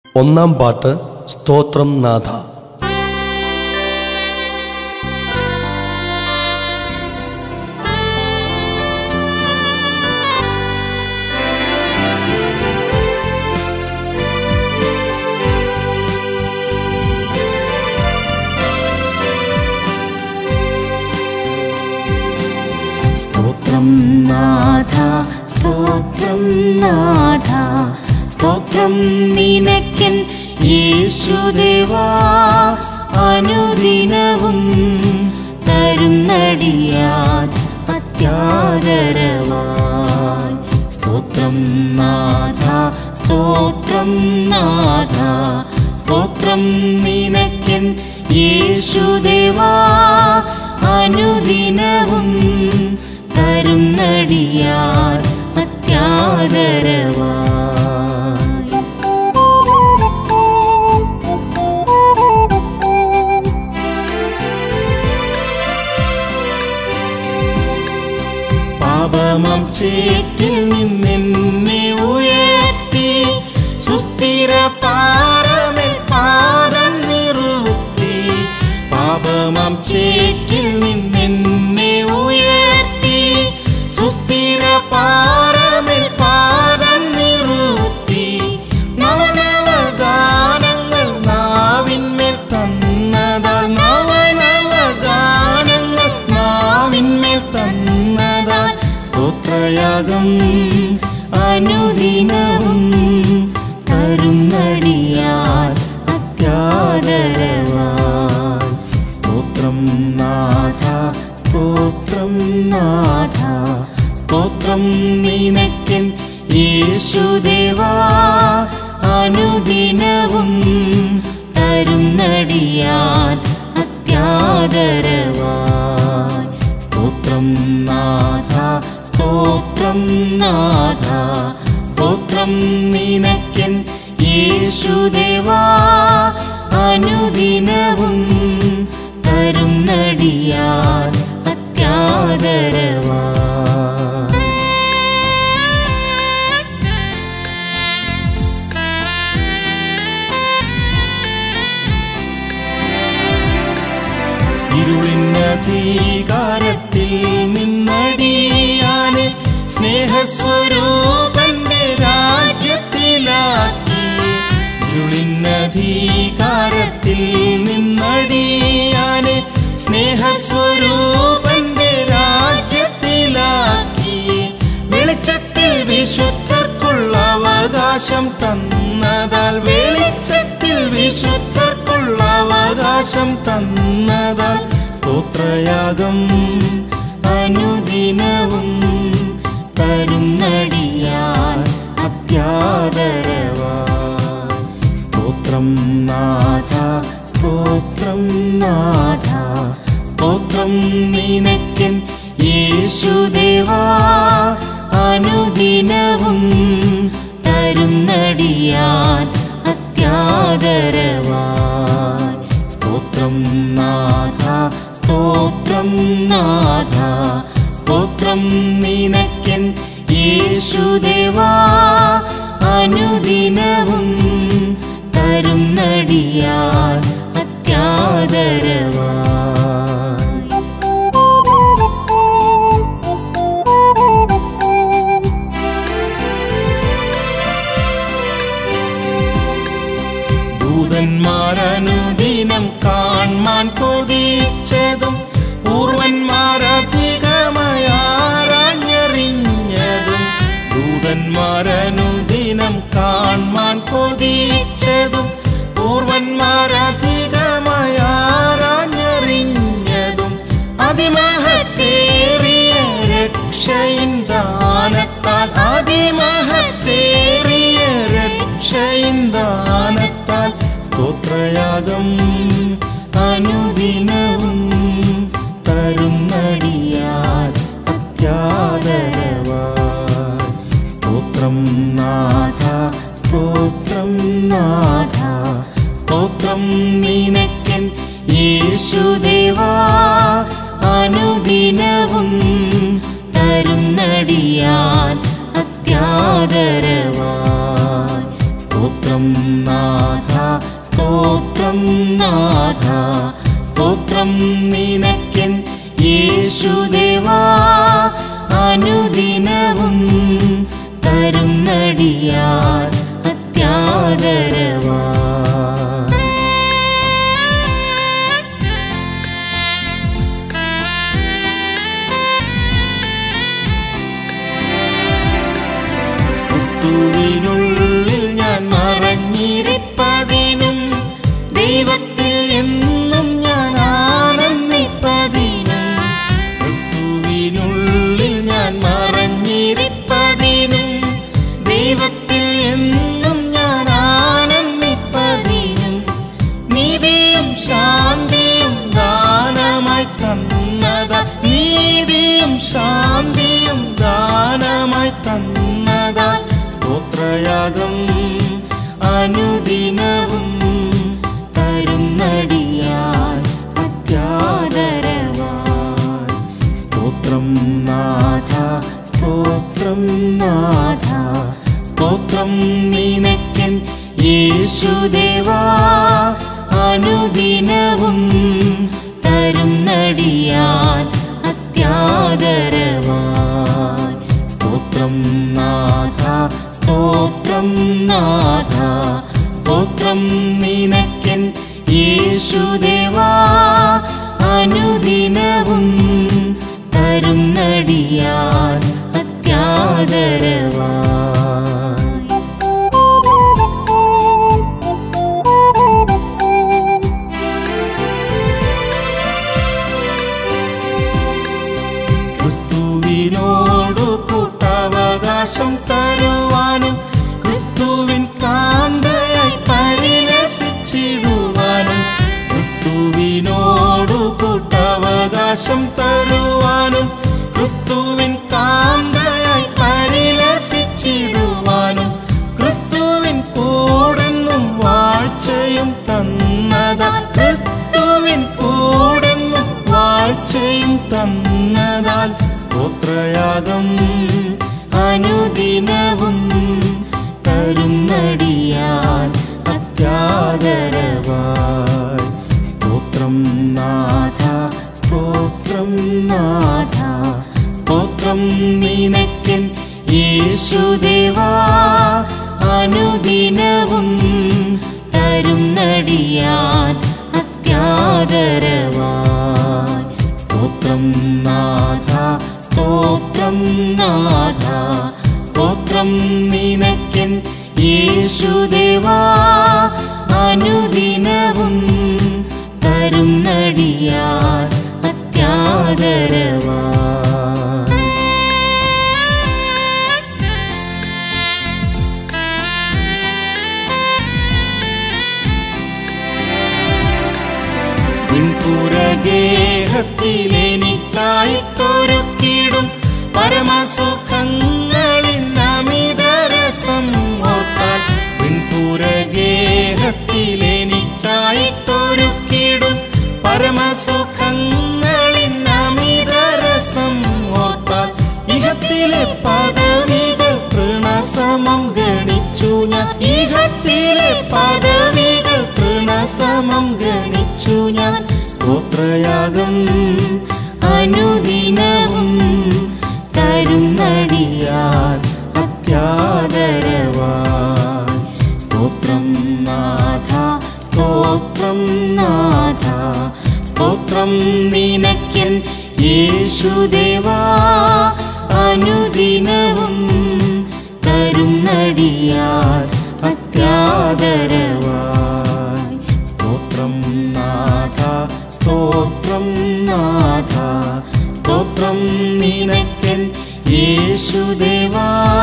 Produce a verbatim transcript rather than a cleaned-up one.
ഒന്നാം പാട്ട്. സ്തോത്രം നാഥ. സ്തോത്രം നാഥ, സ്തോത്രം നാഥ, സ്തോത്രം നിനക്കൻ യേശുദേവാ. അനുദിനവും തരുന്നടിയാൻ അത്യാദരവായി. സ്തോത്രം നാഥ, സ്തോത്രം നാഥ, സ്തോത്രം നിനക്കൻ യേശുദേവാ. അനുദിനവും തരുന്നടിയാൻ അത്യാദരവായി. പാപമാം ചേറ്റിൽ നിന്നെന്നെ ഉയർത്തി സുസ്ഥിര പാറമേൽ പാദം നിർത്തി. പാപമാം ചേറ്റിൽ നിന്നെന്നെ ഉയർത്തി സുസ്ഥിര പാറമേൽ പാദം നിർത്തി. നവനവ ഗാനങ്ങൾ നാവിന്മേൽ തന്നതാൽ, നവനവ ഗാനങ്ങൾ നാവിന്മേൽ തന്നതാൽ. സ്തോത്രയാഗം അനുദിനവും തരുന്നടിയാൻ അത്യാദരവായി. സ്തോത്രം നാഥ, സ്തോത്രം നാഥ, സ്തോത്രം നിനക്കൻ യേശുദേവാ. അനുദിനവും തരുന്നടിയാൻ അത്യാദരവായി. സ്തോത്രം നാഥ, സ്തോത്രം നാഥ, സ്തോത്രം നിനക്കൻ യേശുദേവാ. അനുദിനവും തരുന്നടിയാൻ അത്യാദരവായി. ഇരുളിനധികാരത്തിൽ നിന്നടിയാനെ സ്നേഹസ്വരൂപന്റെ രാജ്യത്തിലാക്കി. ഇരുളിനധികാരത്തിൽ നിന്നടിയാനെ സ്നേഹസ്വരൂപന്റെ രാജ്യത്തിലാക്കി. വെളിച്ചത്തിൽ വിശുദ്ധർക്കുള്ള അവകാശം തന്നതാൽ, വെളിച്ചത്തിൽ വിശുദ്ധർക്കുള്ള അവകാശം തന്നതാൽ. സ്തോത്രയാഗം അനുദിനവും തരുന്നടിയാൻ അത്യാദരവായി. സ്തോത്രം നാഥ, സ്തോത്രം നാഥ, സ്തോത്രം നിനക്കൻ യേശുദേവാ. അനുദിനവും തരുന്നടിയാൻ അത്യാദരവായി. സ്തോത്രം നാഥ, സ്തോത്രം നാഥ, സ്തോത്രം നിനക്കൻ യേശുദേവാ. അനുദിനവും തരുന്നടിയാൻ അത്യാദരവായി. ദൂതന്മാരനുദിനം കാൺമാൻ കൊതിച്ചതും, പൂർവന്മാരധികമായാരാഞ്ഞറിഞ്ഞതും. ദൂതന്മാരനുദിനം കാൺമാൻ കൊതിച്ചതും, പൂർവന്മാരധികമായാരാഞ്ഞറിഞ്ഞതും. അതിമഹത്തേറിയ രക്ഷയിൻ ദാനത്താൽ, അതിമഹത്തേറിയ രക്ഷയിൻ ദാനത്താൽ. സ്തോത്രയാഗം അനുദിനവും തരുന്നടിയാൻ അത്യാദരവായി. സ്തോത്രം നാഥ, സ്തോത്രം നാഥ, സ്തോത്രം നിനക്കൻ യേശുദേവാ. അനുദിനവും തരുന്നടിയാൻ അത്യാദരവായി. സ്തോത്രം നാഥ, സ്തോത്രം നിനക്കൻ യേശുദേവാ അനുദിനവും തരുന്നടിയാൻ അത്യാദരവാ. ക്രിസ്തുവിനുള്ളിൽ ഞാൻ മറഞ്ഞിരിപ്പതിനും ദൈവത്തിൽ എന്നും ഞാൻ ആനന്ദിപ്പതിനും ക്രിസ്തുവിനുള്ളിൽ ഞാൻ മറഞ്ഞിരിപ്പതിനും ദൈവത്തിൽ എന്നും ഞാൻ ആനന്ദിപ്പതിനും നീതിയും ശാന്തിയും ദാനമായി തന്നതാ നീതിയും ശാന്തിയും ദാനമായി തന്നതാ സ്തോത്രയാഗം അനുദിനവും തരുന്നടിയാൻ അത്യാദരവാൻ. സ്തോത്രം നാഥ സ്തോത്രം നാഥ സ്തോത്രം നിനക്കൻ യേശുദേവാ അനുദിനവും തരുന്നടിയാൻ അത്യാദരവാൻ. സ്തോത്രം നാഥ സ്തോത്രം നാഥ സ്തോത്രം നിനക്കൻ യേശുദേവാ അനുദിനവും തരുന്നടിയാൻ അത്യാദരവാൻ. ക്രിസ്തുവിനോടു കൂട്ടവകാശം തരുവാനും ക്രിസ്തുവിൻ കാന്തയായി പരിലസിച്ചിടുവാനും ക്രിസ്തുവിനോടു കൂട്ടവകാശം തരുവാനും ക്രിസ്തുവിൻ കാന്തയായി പരിലസിച്ചിടുവാനും ക്രിസ്തുവിൻ കൂടെന്നും വാഴ്ചയും തന്നതാ ക്രിസ്തുവിൻ കൂടെന്നും വാഴ്ചയും തന്നതാൽ സ്തോത്രയാഗം അനുദിനവും തരുന്നടിയാൻ അത്യാദരവാൻ. സ്തോത്രം നാഥ സ്തോത്രം നാഥ സ്തോത്രം നിനക്കൻ യേശുദേവാ അനുദിനവും തരുന്നടിയാൻ അത്യാദരവാൻ. സ്തോത്രം നാഥ സ്തോത്രം നാഥ സ്തോത്രം നിനക്കൻ യേശുദേവാ അനുദിനവും തരുന്നടിയാൻ അത്യാദരവാൻ. വിൺപുരഗേഹത്തിലെനിക്കായിട്ടൊരുക്കിടും പരമസുഖങ്ങളിൽ അമിതരസം ഓർത്താൽ വിൺപുരഗേഹത്തിലെനിക്കായിട്ടൊരുക്കിടും പരമസുഖങ്ങളിൽ അമിതരസം ഓർത്താൽ ഇഹത്തിലെ പദവികൾ തൃണസമം ഗണിച്ചു ഞാൻ ഇഹത്തിലെ പദവികൾ തൃണസമം ഗണിച്ചു ഞാൻ. സ്തോത്രയാഗം അനുദിനവും തരുന്നടിയാൻ അത്യാദരവാൻ. സ്തോത്രം നാഥ സ്തോത്രം നാഥ സ്തോത്രം നിനക്കൻ യേശുദേവാ അനുദിനവും തരുന്നടിയാൻ അത്യാദരവാൻ. സ്തോത്രം നാഥ സ്തോത്രം നാഥ സ്തോത്രം നിനക്കൻ യേശുദേവാ